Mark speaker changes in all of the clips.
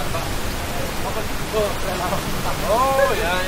Speaker 1: Oh, ya.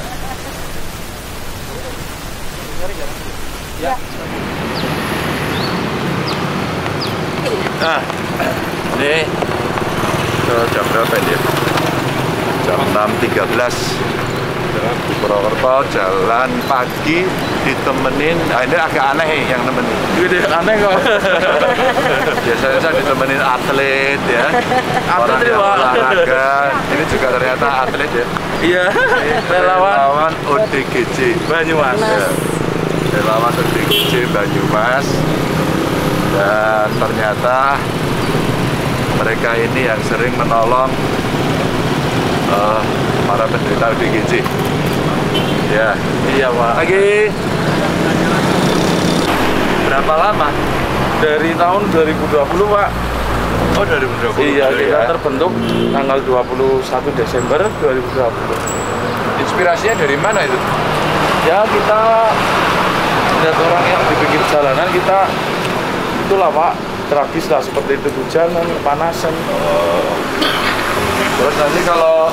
Speaker 1: Ya. Nah, ini jam berapa ini? Jam 6.13. Di Purwokerto jalan pagi ditemenin, ini agak aneh yang nemenin.
Speaker 2: Gede aneh kok.
Speaker 1: Biasanya saya ditemenin atlet ya, orang
Speaker 2: Atlet,
Speaker 1: yang
Speaker 2: Pak.
Speaker 1: olahraga. Ini juga ternyata atlet ya.
Speaker 2: Iya.
Speaker 1: Relawan ODGJ
Speaker 2: Banyumas.
Speaker 1: Ya. Relawan ODGJ Banyumas. Dan ternyata mereka ini yang sering menolong para penderita ODGJ. Ya,
Speaker 2: Iya, Pak.
Speaker 1: lagi berapa lama?
Speaker 2: Dari tahun 2020, Pak.
Speaker 1: Oh, 2020.
Speaker 2: Iya, kita
Speaker 1: ya.
Speaker 2: terbentuk tanggal 21 Desember 2020.
Speaker 1: Inspirasinya dari mana itu?
Speaker 2: Ya, kita lihat orang yang di pinggir jalanan, kita itulah, Pak, tragis lah, seperti itu, hujanan, kepanasan.
Speaker 1: Terus nanti kalau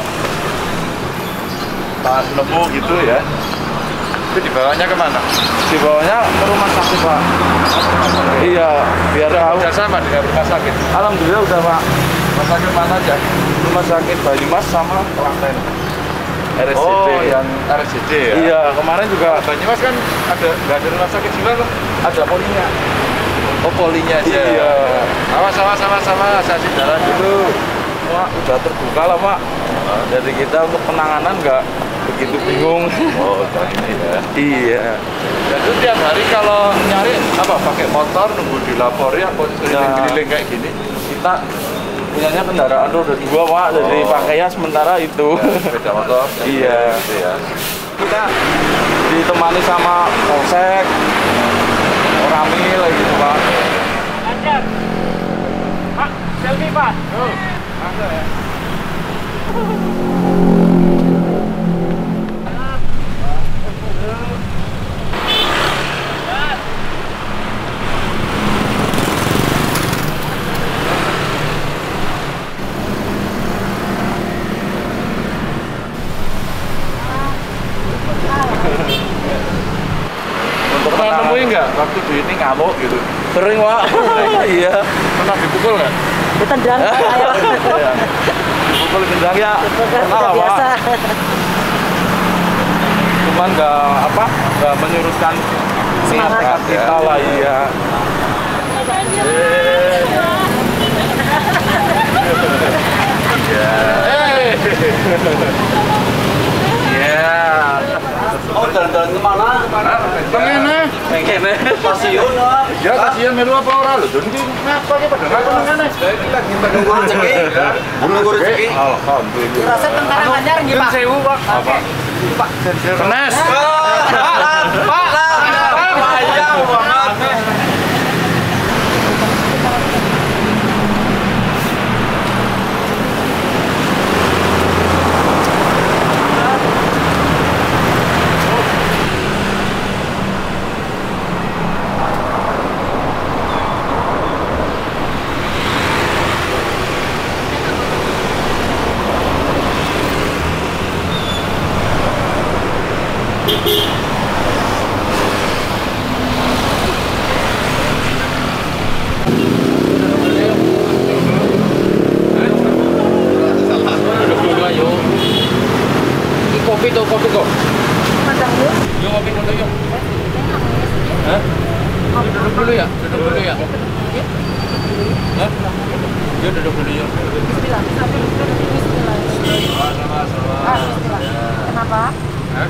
Speaker 1: pas nemu gitu ya, itu dibawanya kemana?
Speaker 2: Dibawanya ke rumah sakit, Pak. Iya, biar tahu.
Speaker 1: Udah sama dengan rumah sakit.
Speaker 2: Alhamdulillah udah, Pak.
Speaker 1: Rumah sakit mana aja?
Speaker 2: Rumah sakit Banyumas sama Klaten. RSCD.
Speaker 1: Oh, yang RSCD ya?
Speaker 2: Iya, kemarin juga
Speaker 1: Banyumas kan nggak ada rumah sakit juga loh.
Speaker 2: ada polinya.
Speaker 1: Oh, polinya aja.
Speaker 2: Iya.
Speaker 1: Sama, saya sih jalan dulu.
Speaker 2: Wah, udah terbuka lah, Pak. Jadi kita untuk penanganan nggak begitu bingung.
Speaker 1: Oh, ini ya.
Speaker 2: Iya.
Speaker 1: Dan itu tiap hari kalau nyari apa? Pakai motor nunggu dilapori apa keliling-keliling kayak gini?
Speaker 2: Kita punyanya kendaraan roda 2, Pak. Jadi
Speaker 1: Oh.
Speaker 2: pakainya sementara itu.
Speaker 1: Sepeda motor.
Speaker 2: Iya.
Speaker 1: Gitu ya.
Speaker 2: Kita ditemani sama polsek, Ramil gitu, Pak.
Speaker 3: Lanjut. Pak, selfie, Pak.
Speaker 1: Ada ya.
Speaker 2: Untuk
Speaker 1: Pernah nemuin nggak waktu di ini ngamuk gitu?
Speaker 2: Sering, Pak. Iya.
Speaker 1: Pernah dipukul nggak?
Speaker 4: Ditendang Pak.
Speaker 2: Iya. Dipukul gendang ya. Pernah lah, Pak.
Speaker 4: Biasa.
Speaker 2: Cuman nggak menyurutkan
Speaker 4: Semangat.
Speaker 2: tekad kita lah, iya.
Speaker 1: Ya.
Speaker 5: Oh, jalan-jalan kemana?
Speaker 1: Pengen
Speaker 2: Pengen
Speaker 5: Stasiun,
Speaker 1: ya kasihan melu apa ora lho. Jadi ngapa ya pada ngapa ngene? Ini lagi
Speaker 5: menunggu rezeki. Menunggu rezeki.
Speaker 1: Alhamdulillah.
Speaker 4: Rasa tentara Banjar nggih, Pak.
Speaker 2: Sewu, Pak.
Speaker 1: Apa? Kenes.
Speaker 5: Pak, panjang banget.
Speaker 2: Kopi kok.
Speaker 4: Madang yuk.
Speaker 2: Yuk kopi dulu yuk. Hah? Duduk dulu ya? Duduk dulu ya? Hah? Yuk duduk dulu yuk.
Speaker 4: Bismillah. Sampai duduk bismillah.
Speaker 1: Sama-sama.
Speaker 4: Ah, bismillah. Kenapa?
Speaker 1: Hah?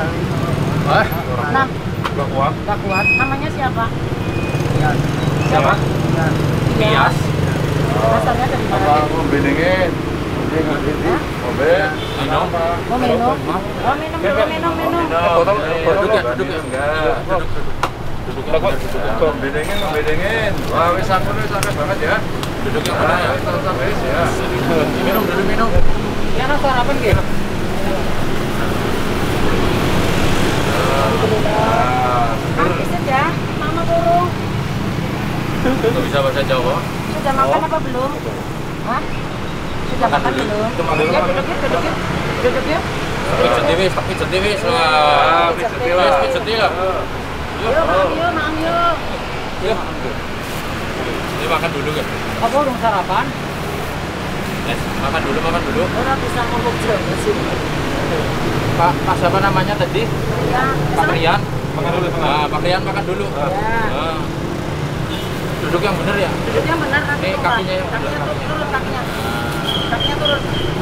Speaker 4: Nah,
Speaker 1: Gak kuat.
Speaker 4: nggak kuat. Namanya siapa?
Speaker 1: Siapa?
Speaker 4: Tias. Asalnya dari
Speaker 1: Apa
Speaker 4: mana?
Speaker 1: mau beningin? Mobil.
Speaker 2: Minum.
Speaker 4: Mau minum? Oh, minum.
Speaker 1: Botol
Speaker 2: Duduk ya, duduk ya.
Speaker 1: Enggak. Duduk. Bedengin. Wah, wis aku banget ya.
Speaker 2: Duduk yang mana ya?
Speaker 1: Wis ya.
Speaker 2: Minum dulu minum.
Speaker 4: Ya, no, sarapan nggih. Artisnya ya, Mama burung.
Speaker 2: Nggak bisa bahasa Jawa.
Speaker 4: Sudah makan apa belum? Hah? Udah makan belum? Ya, duduk yuk. Duduk yuk.
Speaker 3: Pijet dewe, pijet dewe.
Speaker 1: Ah, pijet lah.
Speaker 3: Pijet dewe.
Speaker 4: Yuk, makan yuk.
Speaker 3: Yuk. Ini makan dulu kan?
Speaker 4: Apa belum sarapan?
Speaker 3: Makan dulu.
Speaker 4: Orang bisa ngomong jauh sih.
Speaker 3: Pak siapa namanya tadi?
Speaker 4: Ya,
Speaker 3: Pak Rian. Makan dulu. Pak Rian makan dulu.
Speaker 4: ya.
Speaker 3: Duduk yang bener ya?
Speaker 4: Duduk yang benar, kaki
Speaker 3: Nih,
Speaker 4: turun.
Speaker 3: kakinya yang benar.
Speaker 4: Turun kakinya. Kakinya turun.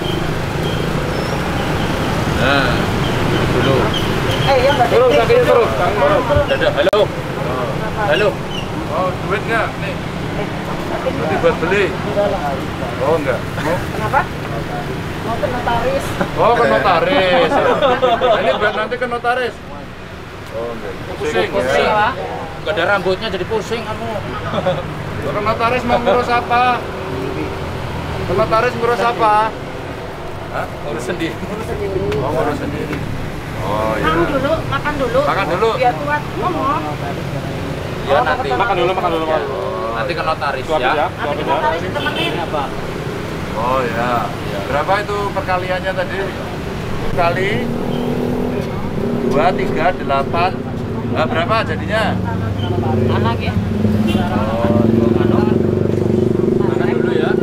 Speaker 3: Nah, dulu.
Speaker 4: Ya Mbak.
Speaker 2: Turun, kakinya turun.
Speaker 3: Dadah, halo. Halo.
Speaker 1: Oh, duit nggak? Nih. Nanti buat beli. Oh, enggak. Mau?
Speaker 4: Kenapa? Mau ke notaris.
Speaker 1: Oh, ke notaris. Nah, ini buat nanti ke notaris. Oh, enggak. Pusing
Speaker 3: Pusing.
Speaker 1: ya.
Speaker 3: Gak ada rambutnya jadi pusing kamu.
Speaker 1: Ke notaris mau ngurus apa? Ke notaris ngurus apa? Hah?
Speaker 3: Urus sendiri.
Speaker 1: Oh, ngurus sendiri. Oh, iya.
Speaker 4: Makan dulu.
Speaker 1: Makan dulu.
Speaker 4: Biar kuat ngomong.
Speaker 3: Ya nanti.
Speaker 2: Makan dulu.
Speaker 3: Nanti ke notaris
Speaker 2: Suapin
Speaker 3: ya.
Speaker 2: ya.
Speaker 4: Nanti notaris ditemenin.
Speaker 1: Oh, ya. Berapa itu perkaliannya tadi? Kali 2, 3, 8. Nah, berapa jadinya?
Speaker 4: Anak ya.
Speaker 1: Oh,
Speaker 3: Makan dulu ya.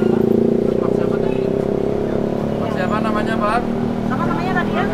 Speaker 1: Pak siapa namanya, Pak?
Speaker 4: Apa namanya tadi ya?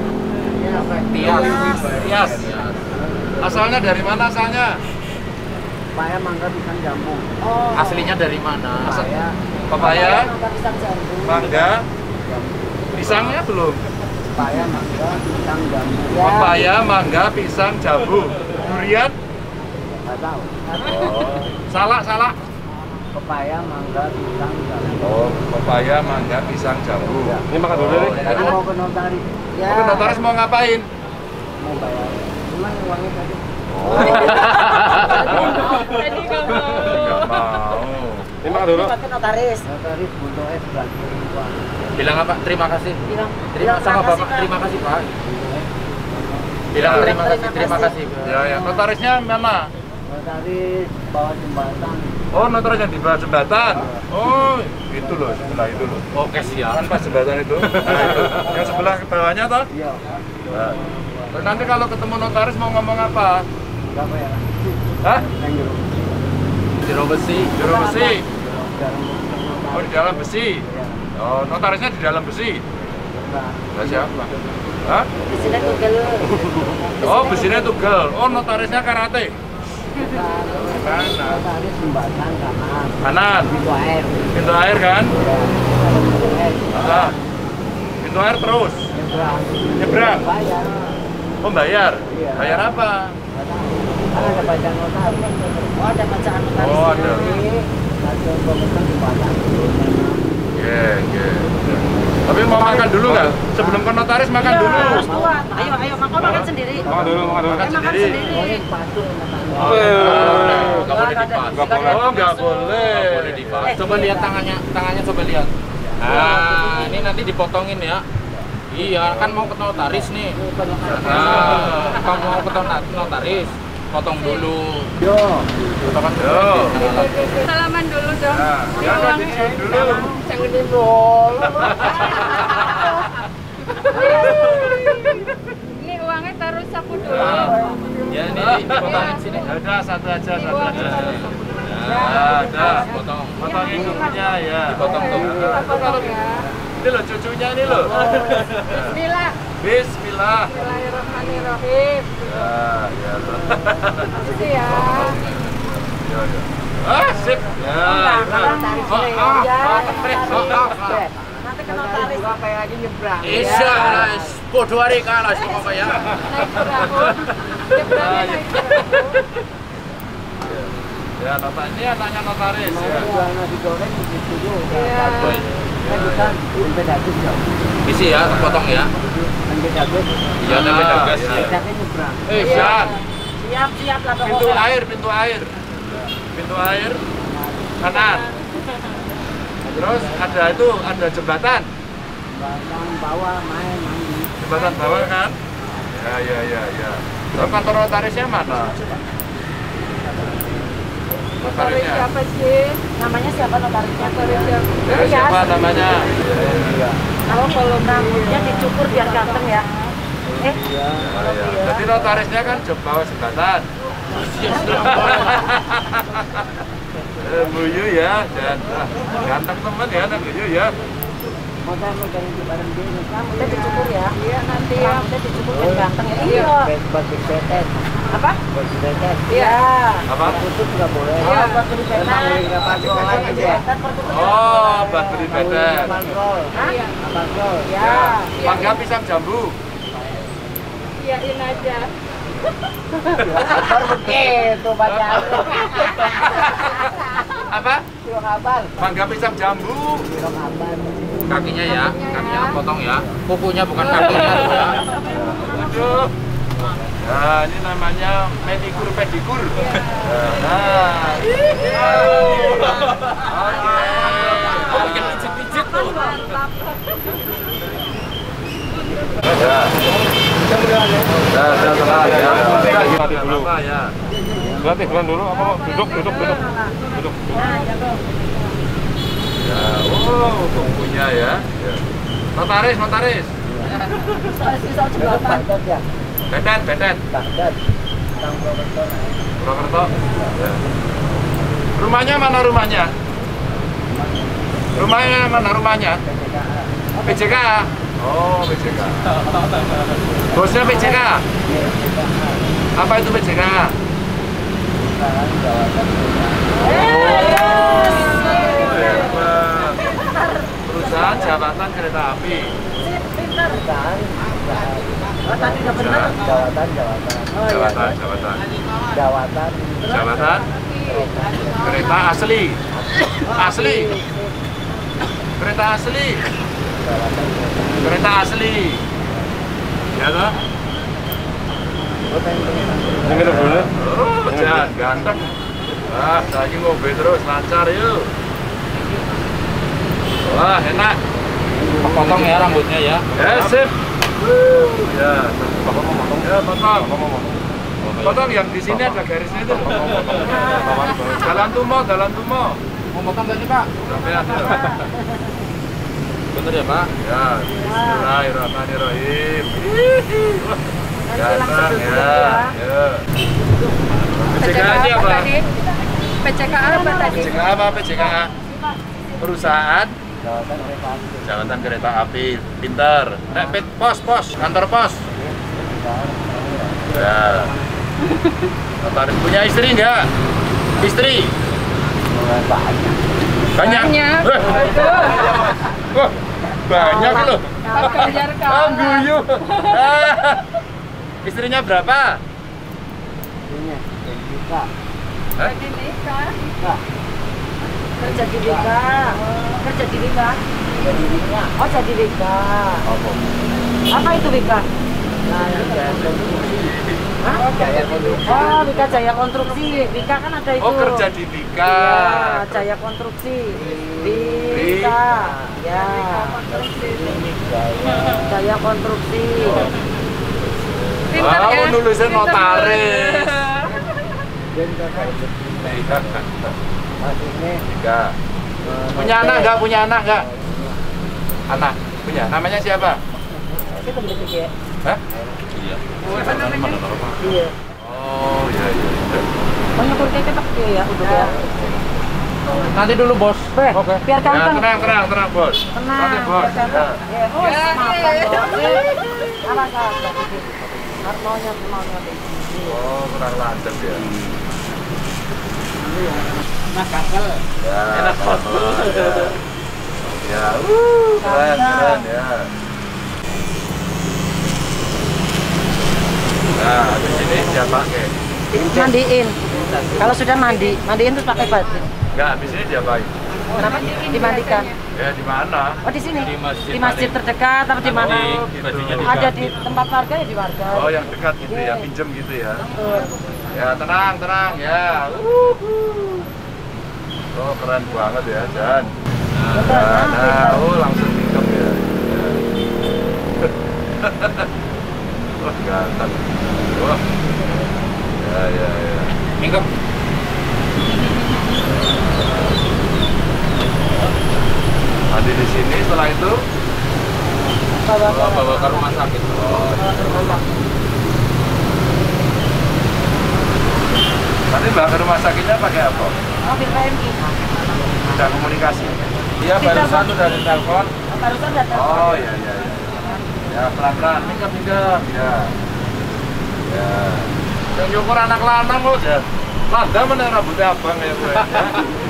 Speaker 3: Tias.
Speaker 1: Asalnya dari mana asalnya?
Speaker 5: Pepaya, mangga, pisang, jambu.
Speaker 4: Oh.
Speaker 3: Aslinya dari mana?
Speaker 1: Pepaya,
Speaker 4: Mangga pisang jambu.
Speaker 1: mangga, pisangnya belum?
Speaker 5: Pepaya, mangga, pisang, jambu.
Speaker 1: Pepaya, mangga, pisang, jambu. Durian?
Speaker 5: Nggak tahu.
Speaker 1: Oh. Salah.
Speaker 5: Pepaya, mangga, pisang, jambu.
Speaker 1: Oh, pepaya, mangga, pisang, jambu.
Speaker 2: Ini makan dulu nih.
Speaker 5: Tadi mau ke notaris,
Speaker 4: Ya.
Speaker 1: Oke, notaris mau ngapain?
Speaker 5: mau bayar. Cuman uangnya tadi.
Speaker 1: Oh,
Speaker 4: Jadi nggak mau.
Speaker 1: nggak mau.
Speaker 2: Ini makan dulu.
Speaker 4: Ke notaris.
Speaker 5: Notaris butuh uang.
Speaker 3: Bilang apa? Terima kasih.
Speaker 4: Bilang
Speaker 3: Sama
Speaker 4: makasih,
Speaker 3: Bapak.
Speaker 4: Pak.
Speaker 3: Terima kasih, Pak. Bilang
Speaker 1: Ya.
Speaker 3: terima kasih.
Speaker 1: Ya, ya. Notarisnya mana?
Speaker 5: Notaris bawah jembatan.
Speaker 1: Oh, notaris yang di bawah jembatan. Oh, itu loh, sebelah itu loh.
Speaker 3: Oke, siap.
Speaker 1: Kan pas jembatan itu. Nah, itu. Yang sebelah ke bawahnya toh?
Speaker 5: Iya.
Speaker 1: Nah. Terus nanti kalau ketemu notaris mau ngomong apa?
Speaker 5: Berapa ya?
Speaker 1: Hah?
Speaker 5: Yang jero.
Speaker 3: Jero besi.
Speaker 1: Jero besi.
Speaker 5: Dalam
Speaker 1: Oh, di dalam besi.
Speaker 5: ya.
Speaker 1: Oh, notarisnya di dalam besi.
Speaker 5: Nah,
Speaker 1: Lah siapa? Hah?
Speaker 4: Di sini tugel.
Speaker 1: Oh, besinya tugel. Oh, notarisnya karate. Kanan.
Speaker 5: notaris jembatan kanan.
Speaker 1: Kanan.
Speaker 5: Pintu air.
Speaker 1: Pintu air kan?
Speaker 5: Ya.
Speaker 1: Ah. Pintu air terus.
Speaker 5: Nyebrang.
Speaker 1: Nyebrang.
Speaker 5: Bayar.
Speaker 1: Oh, bayar.
Speaker 5: Iya.
Speaker 1: Bayar apa?
Speaker 5: Nggak tahu. Kan ada bacaan notaris.
Speaker 4: Oh, ada bacaan notaris.
Speaker 1: Oh, ada.
Speaker 5: Nanti pemesan jembatan.
Speaker 1: Iya. Tapi mau makan dulu nggak? Sebelum ke notaris makan
Speaker 4: Iya,
Speaker 1: dulu.
Speaker 4: harus kuat. Ayo, makan makan sendiri.
Speaker 2: Makan dulu.
Speaker 1: Makan
Speaker 4: Makan
Speaker 1: sendiri.
Speaker 4: sendiri.
Speaker 5: Pasti makan.
Speaker 1: Oh,
Speaker 3: Nggak boleh dipas.
Speaker 2: Nggak boleh.
Speaker 1: Oh, nggak boleh.
Speaker 3: Nggak boleh dipas. Coba lihat tangannya coba lihat. Nah, ini nanti dipotongin ya. Iya, kan mau ke notaris nih. Nah, kalau mau ke notaris, potong dulu.
Speaker 5: Yo.
Speaker 3: Potong
Speaker 1: Yo.
Speaker 4: Salaman dulu dong.
Speaker 1: Nah, ya udah dicium dulu.
Speaker 4: Jangan dibol. Ini uangnya taruh saku dulu.
Speaker 3: Ya, ini dipotongin sini.
Speaker 1: Ya udah, satu aja.
Speaker 3: Nah,
Speaker 1: Nah,
Speaker 3: potong.
Speaker 1: potongin cucunya ya.
Speaker 3: Dipotong tuh.
Speaker 1: Kalau ini loh cucunya ini loh.
Speaker 4: Bismillah.
Speaker 1: Bismillah.
Speaker 4: Bismillahirrahmanirrahim.
Speaker 1: Ya.
Speaker 4: Makasih ya.
Speaker 1: Ya. Ah, sip. Ya.
Speaker 4: Nanti ke notaris.
Speaker 5: Kayak aja nyebrang.
Speaker 3: Isya, podo hari kalah sama Pak ya.
Speaker 4: Naik perahu. Nyebrangnya naik perahu.
Speaker 1: Ya, ini anaknya notaris ya.
Speaker 5: Jual nasi goreng di situ juga.
Speaker 4: Iya.
Speaker 5: Kan tempe dagus ya.
Speaker 3: Isi ya, potong ya.
Speaker 5: Tempe dagus.
Speaker 3: Iya, tempe dagas
Speaker 1: iya.
Speaker 3: ya.
Speaker 5: Bedaknya nyebrang.
Speaker 1: Siap.
Speaker 4: Siap lah
Speaker 1: Pintu
Speaker 4: pokoknya.
Speaker 1: air. Pintu air kanan. Terus ada jembatan.
Speaker 5: Batang bawah main mandi.
Speaker 1: Jembatan bawah kan? Ya. Terus kantor notarisnya mana?
Speaker 4: Notaris
Speaker 1: Notarisnya.
Speaker 4: siapa sih? Namanya siapa notarisnya? Notaris siapa?
Speaker 1: Ya, siapa namanya?
Speaker 4: Kalau rambutnya dicukur biar ganteng ya.
Speaker 1: Ya, ya. Jadi notarisnya kan job bawa jembatan. Buyu ya, dan ganteng teman ya, anak Buyu ya.
Speaker 5: Masa mau cari di barang dia.
Speaker 4: Rambutnya dicukur ya. Iya nanti ya. Rambutnya dicukur biar ganteng ya. Iya.
Speaker 5: Bagi betet.
Speaker 4: Apa?
Speaker 5: Bagi betet.
Speaker 4: Iya.
Speaker 1: Apa?
Speaker 5: Tutup nggak boleh.
Speaker 4: Iya, buat beli
Speaker 5: Memang
Speaker 4: betet.
Speaker 5: beli nggak patrol lagi dia.
Speaker 1: Oh, buat beli bedet.
Speaker 5: Patrol.
Speaker 4: Iya.
Speaker 5: Patrol.
Speaker 4: Ya.
Speaker 1: Mangga pisang jambu.
Speaker 4: Iyain aja.
Speaker 5: Kabar begitu baca.
Speaker 1: Apa?
Speaker 5: Kilo kabar.
Speaker 1: Mangga pisang jambu.
Speaker 5: Kilo kabar.
Speaker 3: Kakinya ya, kakinya potong ya. Kukunya bukan kakinya tuh ya.
Speaker 1: Aduh. Nah, ini namanya manikur pedikur. Nah. Oke.
Speaker 3: Oh, bikin pijit-pijit tuh.
Speaker 1: Ya. Ya, tenang ya.
Speaker 2: Latih dulu.
Speaker 1: Apa ya?
Speaker 2: Latih dulu apa mau duduk.
Speaker 1: Ya, oh, bumbunya ya. Ya. Notaris.
Speaker 5: Padat ya.
Speaker 1: Betet.
Speaker 5: Padat. Tanggung
Speaker 1: Purwokerto. Ya. Rumahnya mana rumahnya? PJK. Oh, PJK. Bosnya PJK. Apa itu PJK? Perusahaan Jabatan Kereta Api.
Speaker 4: Oh, tadi udah bener.
Speaker 5: Jawatan.
Speaker 1: Jabatan Kereta Asli. Kereta asli. Ya toh?
Speaker 2: Dengar dulu.
Speaker 1: Oh, jangan ganteng. Wah, saya ngobrol terus lancar yuk. Wah, enak.
Speaker 3: Potong ya rambutnya ya.
Speaker 1: Ya, sip. Ya, ya potong. Potong yang di sini ada garisnya itu. Jalan Tumo.
Speaker 3: Mau potong gak nih Pak?
Speaker 1: Sampai ada.
Speaker 3: Bener ya Pak?
Speaker 1: Ya, bismillahirrahmanirrahim. Ganteng ya. Ya. PJK ini apa?
Speaker 4: PJK apa tadi?
Speaker 1: PJK apa? PJK Perusahaan
Speaker 5: Jawatan kereta api.
Speaker 1: Jabatan Kereta Api. Pinter. Nek pos, kantor pos. Ya. Notaris punya istri enggak? Istri? Banyak. Wah, banyak loh.
Speaker 4: Ganjar
Speaker 1: Oh, guyu. Istrinya berapa?
Speaker 5: Ini Dika.
Speaker 1: Hah?
Speaker 4: Kerja di Dika. Oh, jadi Dika. Apa itu Dika?
Speaker 5: Jaya Konstruksi.
Speaker 4: Oh, Dika Jaya Konstruksi. Dika kan ada itu.
Speaker 1: Oh, kerja di Dika.
Speaker 4: Iya, Jaya Konstruksi. Dika. Ya. Jaya Konstruksi.
Speaker 1: Oh, nulisnya notaris.
Speaker 5: Dika. Mas ini
Speaker 1: Dika. Punya anak enggak? Anak. Punya. Namanya siapa?
Speaker 4: Kita beli tiket.
Speaker 1: Hah?
Speaker 3: Iya.
Speaker 4: Iya.
Speaker 1: Oh, iya.
Speaker 4: Banyak tiket Pak. Iya ya, udah ya.
Speaker 3: Nanti dulu bos.
Speaker 4: Oke. Biar
Speaker 1: Ya,
Speaker 4: ganteng.
Speaker 1: tenang, Bos.
Speaker 4: Tenang.
Speaker 1: Oke, Bos.
Speaker 4: Biar
Speaker 1: Ya.
Speaker 4: ganteng. Ya, bos. Awas. Harmonya.
Speaker 1: Oh, kurang lancar ya.
Speaker 5: Mas Kakel.
Speaker 1: Ya,
Speaker 3: Enak banget.
Speaker 1: Ya, keren ya. Nah, di sini dia pakai.
Speaker 4: Mandiin. Kalau sudah mandiin terus pakai batik.
Speaker 1: Enggak, di sini dia pakai.
Speaker 4: Kenapa? Dimandikan.
Speaker 1: Ya, di mana?
Speaker 4: Oh, di sini.
Speaker 3: Di masjid
Speaker 4: Di masjid terdekat atau di mana?
Speaker 3: Bajunya
Speaker 4: Ada di tempat warga ya di warga.
Speaker 1: Oh, yang dekat gitu ya, pinjem gitu ya.
Speaker 4: Betul.
Speaker 1: Ya, tenang ya. Oh, keren banget ya, Jan. Nah, oh langsung tingkap ya. Wah, ganteng. Wah. Ya.
Speaker 3: Mingkem.
Speaker 2: Mandi di sini, setelah itu
Speaker 3: bawa ke rumah sakit.
Speaker 2: nanti bawa ke rumah sakitnya pakai apa?
Speaker 4: Mobil PMI.
Speaker 2: Udah komunikasi?
Speaker 3: Iya, barusan udah ditelepon.
Speaker 4: Barusan udah telepon.
Speaker 2: Oh iya. Ya pelan-pelan, minggat. Ya. Yang nyukur anak lanang lo ya. Landa mana rambutnya abang kayak gue. Ya.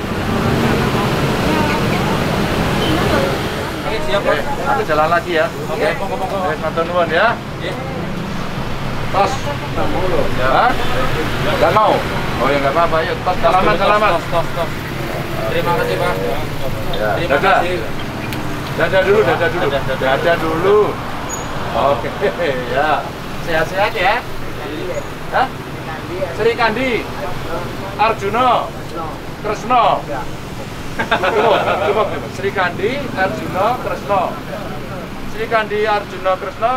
Speaker 3: Oke, siap, Mas.
Speaker 2: Aku jalan lagi ya.
Speaker 3: Oke, monggo.
Speaker 2: Matur nuwun ya.
Speaker 3: Iya.
Speaker 2: Tos. Ya. Enggak mau. Oh ya enggak apa-apa. Yuk, tos. Salaman.
Speaker 3: Tos. Terima kasih, Pak.
Speaker 2: Ya.
Speaker 3: Terima kasih.
Speaker 2: Dada dulu. Oke. Ya. Sehat-sehat ya. Hah? Sri Kandi, Arjuna, Kresna. Coba. Sri Kandi, Arjuna, Kresna. Sri Kandi, Arjuna, Kresna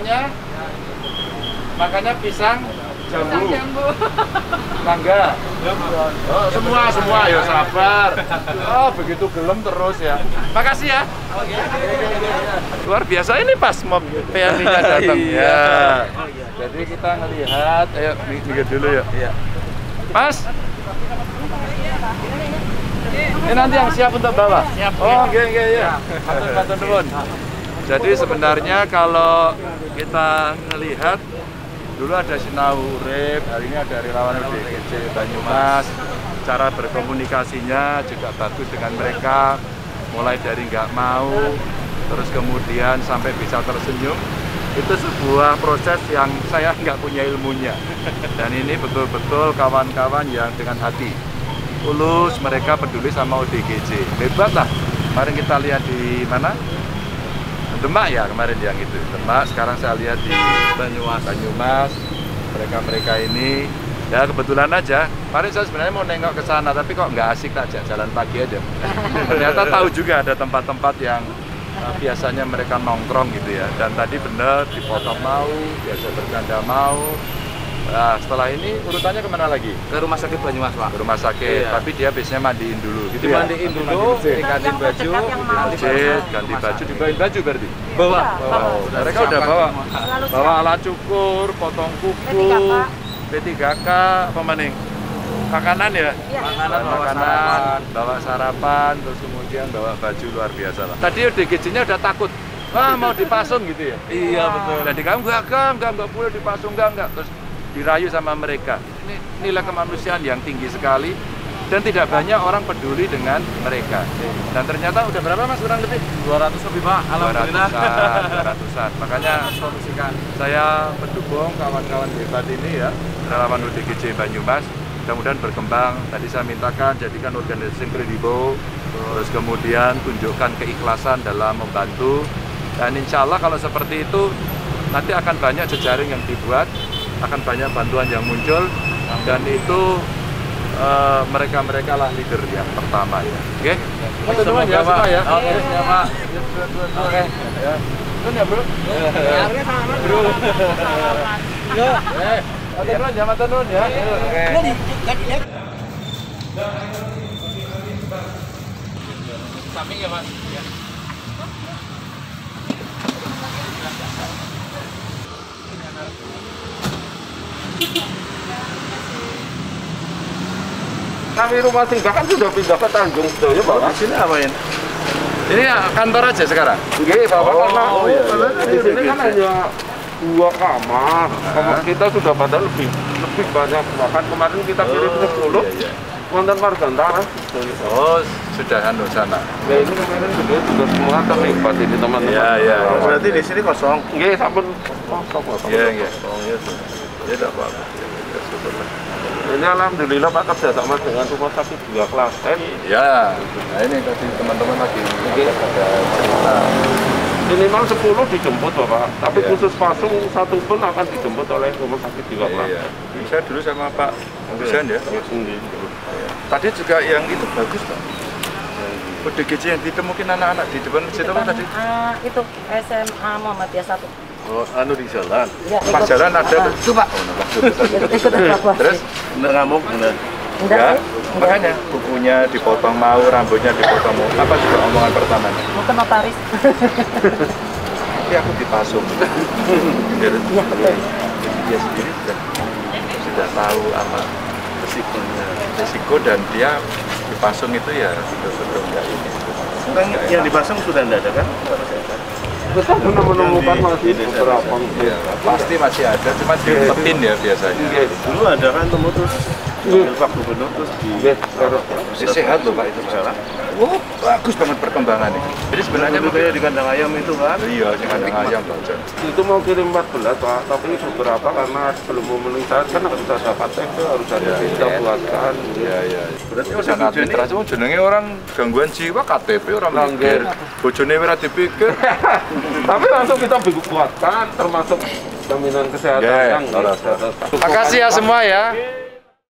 Speaker 2: makanya pisang jambu. Mangga. Oh, semua ya sabar. Oh, begitu gelem terus ya. Makasih ya. Luar biasa ini pas mau PMI-nya datang. Ya. Jadi kita ngelihat, ayo mikir dulu ya. Iya. Mas. Ini nanti yang siap untuk bawa.
Speaker 3: Siap.
Speaker 2: Oh, iya ya. Matur nuwun. Jadi sebenarnya kalau kita ngelihat dulu ada Sinau Urip, hari ini ada relawan UDGJ Banyumas. Cara berkomunikasinya juga bagus dengan mereka, mulai dari nggak mau, terus kemudian sampai bisa tersenyum. Itu sebuah proses yang saya nggak punya ilmunya. Dan ini betul-betul kawan-kawan yang dengan hati tulus, mereka peduli sama ODGJ. Hebat lah. Kemarin kita lihat di mana? Demak ya kemarin yang itu. Demak, sekarang saya lihat di Banyumas. Mereka ini ya kebetulan aja. Kemarin saya sebenarnya mau nengok ke sana, tapi kok nggak asik aja jalan pagi aja. Ternyata tahu juga ada tempat-tempat yang biasanya mereka nongkrong gitu ya. Dan tadi bener dipotong mau, biasa bercanda mau. Nah, setelah ini urutannya kemana lagi?
Speaker 3: Ke rumah sakit Banyumas, Pak.
Speaker 2: Ke rumah sakit,
Speaker 3: Iya.
Speaker 2: tapi dia biasanya mandiin dulu gitu
Speaker 3: Dimandiin dulu, digantiin baju,
Speaker 2: ganti baju, dibawain baju berarti?
Speaker 3: bawa.
Speaker 2: Mereka udah bawa alat cukur, potong kuku, P3K, apa maning? Makanan ya? Makanan, bawa sarapan, terus kemudian bawa baju, luar biasa lah. Tadi ODGJ-nya udah takut, wah mau dipasung gitu ya?
Speaker 3: Iya, betul.
Speaker 2: Dan di kamu enggak boleh dipasung, enggak. Terus dirayu sama mereka. Ini nilai kemanusiaan yang tinggi sekali dan tidak banyak orang peduli dengan mereka. Dan ternyata udah berapa Mas kurang lebih?
Speaker 3: 200 lebih, Pak. Alhamdulillah.
Speaker 2: 200-an. Makanya
Speaker 3: Solusikan.
Speaker 2: saya mendukung kawan-kawan hebat ini ya, relawan ODGJ Banyumas. Mudah-mudahan berkembang. Tadi saya mintakan jadikan organisasi kredibel, terus kemudian tunjukkan keikhlasan dalam membantu. Dan insya Allah kalau seperti itu nanti akan banyak jejaring yang dibuat, akan banyak bantuan yang muncul, dan itu mereka lah leader yang pertama ya. Oke? Teman-teman ya semua ya.
Speaker 3: Oke, siap, Pak.
Speaker 2: Oke. Ya. Betul ya, Bro? Bro. Teman-teman ya, teman-teman ya. Oke.
Speaker 3: Samping ya, Mas. Ya.
Speaker 2: Kami rumah tinggal kan sudah pindah ke Tanjung Sedoyo, Pak. Di sini apain? Ini kantor aja sekarang? Nggih, Bapak. Di sini kan hanya 2 kamar. Kamar kita sudah pada lebih banyak. Bahkan kemarin kita kirim ke Solo. Wonten Margantara. Oh, sudah anu sana. Nah, ini kemarin sudah semua terlibat ini teman-teman. Iya.
Speaker 1: Berarti di sini kosong.
Speaker 2: Nggih, sampun kosong. Iya.
Speaker 1: Ya tidak apa-apa.
Speaker 2: Ini alhamdulillah Pak kerja sama dengan rumah sakit 2 Klaten.
Speaker 1: Ya, nah ini tadi teman-teman lagi ada cerita.
Speaker 2: Minimal 10 dijemput Bapak, tapi khusus pasung 1 pun akan dijemput oleh rumah sakit 2 Klaten.
Speaker 1: Iya. Saya dulu sama Pak Husen ya.
Speaker 2: Tadi juga yang itu bagus Pak.
Speaker 1: ODGJ yang ditemukan anak-anak di depan masjid apa tadi?
Speaker 4: Itu SMA Muhammadiyah 1.
Speaker 1: Oh, anu di jalan.
Speaker 4: Ya,
Speaker 1: Pas jalan ada.
Speaker 4: Itu Pak.
Speaker 1: Oh,
Speaker 4: Ikut Bapak.
Speaker 1: Terus ngamuk bener.
Speaker 2: Enggak, makanya kukunya dipotong mau, rambutnya dipotong mau. Apa juga omongan pertamanya?
Speaker 4: Mau ke notaris.
Speaker 2: Tapi aku dipasung. Iya betul. Dia sendiri sudah tahu apa resiko dan dia dipasung itu ya betul-betul enggak ini.
Speaker 1: Kan yang dipasang sudah tidak ada kan?
Speaker 6: Kita pernah menemukan masih beberapa.
Speaker 2: Ya, pasti masih ada, cuma diumpetin ya biasanya.
Speaker 1: Dulu ada kan temu terus Pak Gubernur terus
Speaker 2: Masih sehat loh Pak itu masalah. Oh, bagus banget perkembangannya. Jadi sebenarnya
Speaker 1: kayak di kandang ayam itu kan?
Speaker 2: iya, di kandang ayam Pak.
Speaker 6: Itu mau kirim 14 Pak, tapi beberapa karena belum memenuhi syarat kan harus ada KTP, harus ada visa buatan.
Speaker 2: Iya, iya. Berarti urusan administrasi jenenge orang gangguan jiwa KTP orang mikir. Bojone ora dipikir.
Speaker 6: Tapi langsung kita buatkan termasuk jaminan kesehatan yang
Speaker 2: Makasih ya semua ya.